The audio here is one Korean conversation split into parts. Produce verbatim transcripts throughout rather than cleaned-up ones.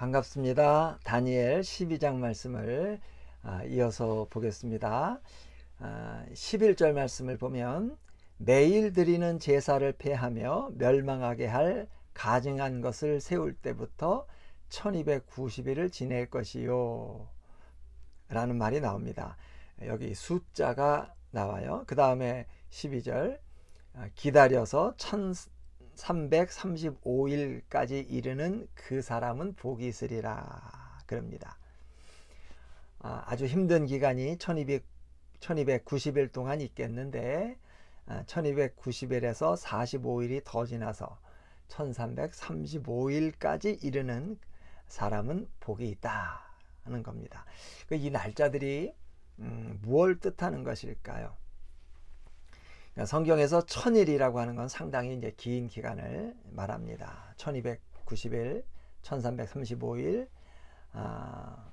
반갑습니다. 다니엘 십이 장 말씀을 이어서 보겠습니다. 십일 절 말씀을 보면 매일 드리는 제사를 폐하며 멸망하게 할 가증한 것을 세울 때부터 천이백구십 일을 지낼 것이요 라는 말이 나옵니다. 여기 숫자가 나와요. 그 다음에 십이 절 기다려서 천삼백삼십오 일까지 이르는 그 사람은 복이 있으리라 그럽니다. 아주 힘든 기간이 천이백구십 일 동안 있겠는데 천이백구십 일에서 사십오 일이 더 지나서 천삼백삼십오 일까지 이르는 사람은 복이 있다 하는 겁니다. 이 날짜들이 음, 무엇을 뜻하는 것일까요? 성경에서 천일이라고 하는 건 상당히 이제 긴 기간을 말합니다. 천이백구십 일, 천삼백삼십오 일, 아,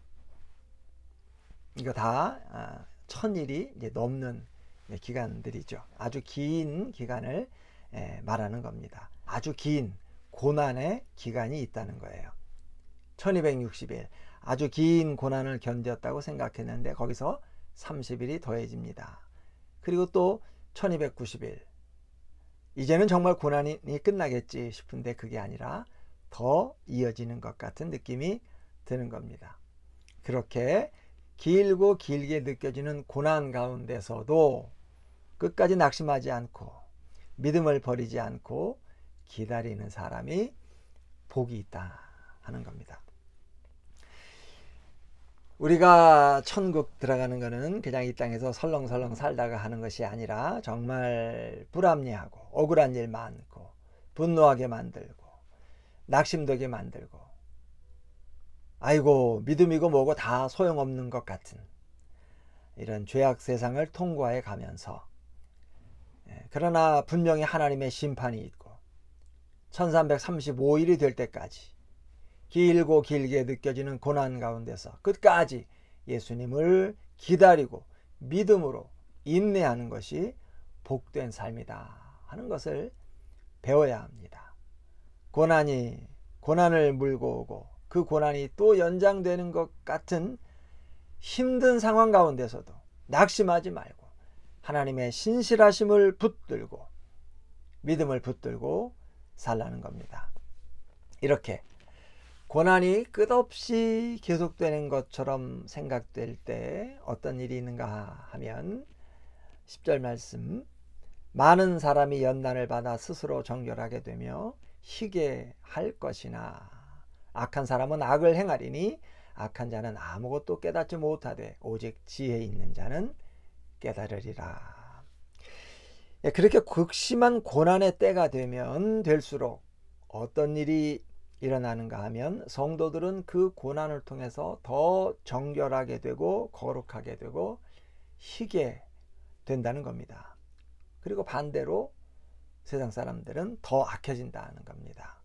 이거 다 아, 천일이 이제 넘는 기간들이죠. 아주 긴 기간을 에, 말하는 겁니다. 아주 긴 고난의 기간이 있다는 거예요. 천이백육십 일, 아주 긴 고난을 견뎠다고 생각했는데 거기서 삼십 일이 더해집니다. 그리고 또 천이백구십 일, 이제는 정말 고난이 끝나겠지 싶은데 그게 아니라 더 이어지는 것 같은 느낌이 드는 겁니다. 그렇게 길고 길게 느껴지는 고난 가운데서도 끝까지 낙심하지 않고 믿음을 버리지 않고 기다리는 사람이 복이 있다 하는 겁니다. 우리가 천국 들어가는 것은 그냥 이 땅에서 설렁설렁 살다가 하는 것이 아니라 정말 불합리하고 억울한 일 많고 분노하게 만들고 낙심되게 만들고 아이고 믿음이고 뭐고 다 소용없는 것 같은 이런 죄악 세상을 통과해 가면서 그러나 분명히 하나님의 심판이 있고 천삼백삼십오 일이 될 때까지 길고 길게 느껴지는 고난 가운데서 끝까지 예수님을 기다리고 믿음으로 인내하는 것이 복된 삶이다 하는 것을 배워야 합니다. 고난이 고난을 물고 오고 그 고난이 또 연장되는 것 같은 힘든 상황 가운데서도 낙심하지 말고 하나님의 신실하심을 붙들고 믿음을 붙들고 살라는 겁니다. 이렇게 고난이 끝없이 계속되는 것처럼 생각될 때 어떤 일이 있는가 하면 십 절 말씀, 많은 사람이 연단을 받아 스스로 정결하게 되며 희게 할 것이나 악한 사람은 악을 행하리니 악한 자는 아무것도 깨닫지 못하되 오직 지혜 있는 자는 깨달으리라. 그렇게 극심한 고난의 때가 되면 될수록 어떤 일이 일어나는가 하면 성도들은 그 고난을 통해서 더 정결하게 되고 거룩하게 되고 희게 된다는 겁니다. 그리고 반대로 세상 사람들은 더 악해진다는 겁니다.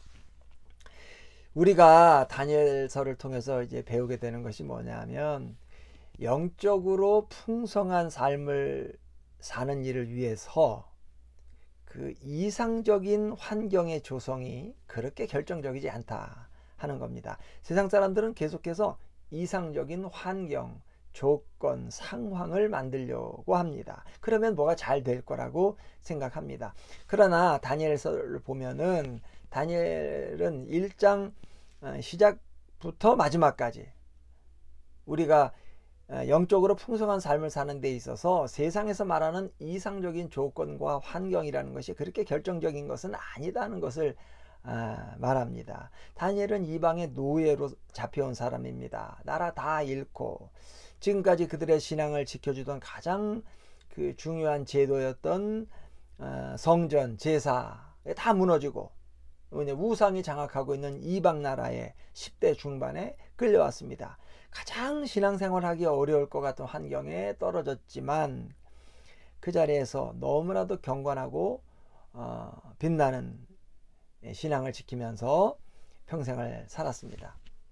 우리가 다니엘서를 통해서 이제 배우게 되는 것이 뭐냐면 영적으로 풍성한 삶을 사는 일을 위해서 그 이상적인 환경의 조성이 그렇게 결정적이지 않다 하는 겁니다. 세상 사람들은 계속해서 이상적인 환경, 조건, 상황을 만들려고 합니다. 그러면 뭐가 잘 될 거라고 생각합니다. 그러나 다니엘서를 보면은 다니엘은 일 장 시작부터 마지막까지 우리가 영적으로 풍성한 삶을 사는 데 있어서 세상에서 말하는 이상적인 조건과 환경이라는 것이 그렇게 결정적인 것은 아니다는 것을 말합니다. 다니엘은 이방의 노예로 잡혀온 사람입니다. 나라 다 잃고 지금까지 그들의 신앙을 지켜주던 가장 그 중요한 제도였던 성전, 제사 다 무너지고 우상이 장악하고 있는 이방 나라의 십 대 중반에 끌려왔습니다. 가장 신앙생활하기 어려울 것 같은 환경에 떨어졌지만 그 자리에서 너무나도 경건하고 어, 빛나는 신앙을 지키면서 평생을 살았습니다.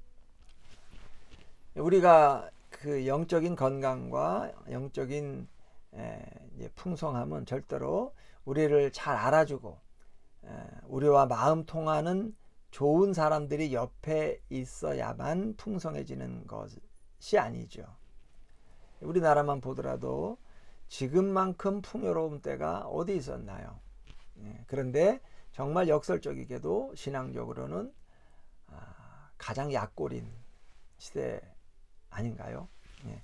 우리가 그 영적인 건강과 영적인 에, 이제 풍성함은 절대로 우리를 잘 알아주고 에, 우리와 마음 통하는 좋은 사람들이 옆에 있어야만 풍성해지는 것이 아니죠. 우리나라만 보더라도 지금만큼 풍요로운 때가 어디 있었나요? 예, 그런데 정말 역설적이게도 신앙적으로는 아, 가장 약골인 시대 아닌가요? 예.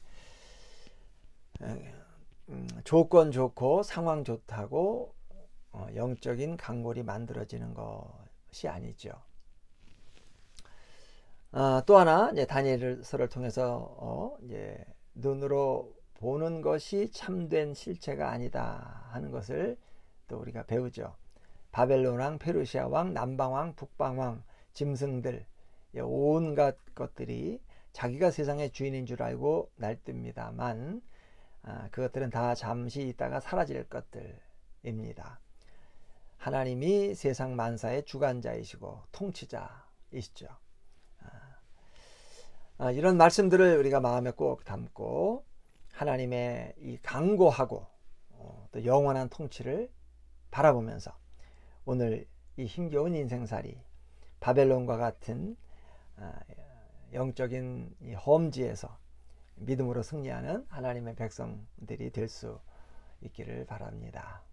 음, 조건 좋고 상황 좋다고 어, 영적인 강골이 만들어지는 것이 아니죠. 아, 또 하나 이제 다니엘서를 통해서 어, 이제 눈으로 보는 것이 참된 실체가 아니다 하는 것을 또 우리가 배우죠. 바벨론 왕, 페르시아 왕, 남방 왕, 북방 왕, 짐승들 온갖 것들이 자기가 세상의 주인인 줄 알고 날듭니다만 아, 그것들은 다 잠시 있다가 사라질 것들입니다. 하나님이 세상 만사의 주관자이시고 통치자이시죠. 아, 이런 말씀들을 우리가 마음에 꼭 담고 하나님의 이 강고하고 어, 또 영원한 통치를 바라보면서 오늘 이 힘겨운 인생살이 바벨론과 같은 아, 영적인 이 험지에서 믿음으로 승리하는 하나님의 백성들이 될 수 있기를 바랍니다.